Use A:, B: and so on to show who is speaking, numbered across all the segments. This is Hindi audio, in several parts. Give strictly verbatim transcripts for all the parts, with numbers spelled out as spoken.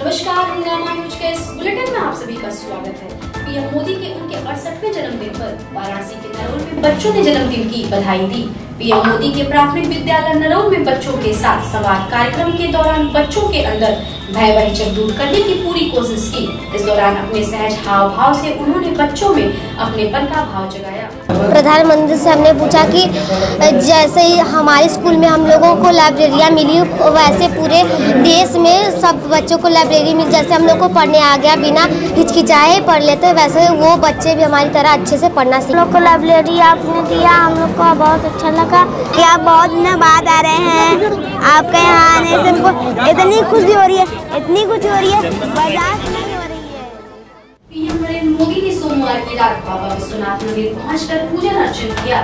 A: नमस्कार, हंगामा न्यूज के इस बुलेटिन में आप सभी का स्वागत है। पीएम मोदी के उनके अड़सठवें जन्मदिन पर वाराणसी के नरौल में बच्चों ने जन्मदिन की बधाई दी। पीएम मोदी के प्राथमिक विद्यालय नरौल में बच्चों के साथ संवाद कार्यक्रम के दौरान बच्चों के अंदर भय वंचक दूर करने की पूरी कोशिश की। इस दौरान अपने सहज हाव भाव से उन्होंने बच्चों में अपनेपन का भाव जगाया।
B: प्रधानमंत्री से हमने पूछा कि जैसे ही हमारे स्कूल में हम लोगों को लाइब्रेरियाँ मिली, वैसे पूरे देश में सब बच्चों को लाइब्रेरी मिल, जैसे हम लोग को पढ़ने आ गया बिना हिचकिचाए पढ़ लेते, वैसे वो बच्चे भी हमारी तरह अच्छे से पढ़ना सीख।
C: हम लोग को लाइब्रेरी आपने दिया, हम लोग को बहुत अच्छा लगा कि आप बहुत दिनों बाद आ रहे हैं। आपके यहाँ आने से हमको इतनी खुशी हो रही है, इतनी खुशी हो रही है, बर्दाश्त नहीं हो रही है।
A: पीएम नरेंद्र मोदी ने सोमवार की रात बाबा विश्वनाथ मंदिर पहुंचकर पूजन अर्चन किया।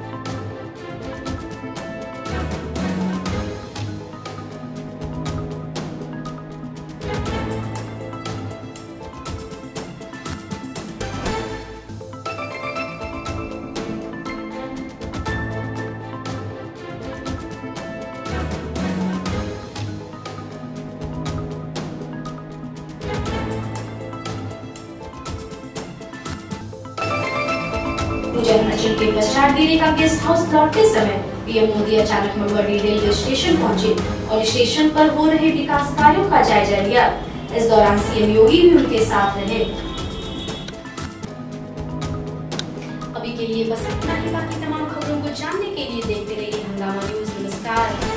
A: पूजन अर्चन के पश्चात डेरे का गेस्ट हाउस लौटते समय पीएम मोदी अचानक मड़ुआडीह रेलवे स्टेशन पहुंचे और स्टेशन पर हो रहे विकास कार्यों का जायजा लिया। इस दौरान सीएम योगी भी उनके साथ रहे। अभी के लिए बस इतना ही। बाकी तमाम खबरों को जानने के लिए देखते रहिए हंगामा न्यूज। नमस्कार।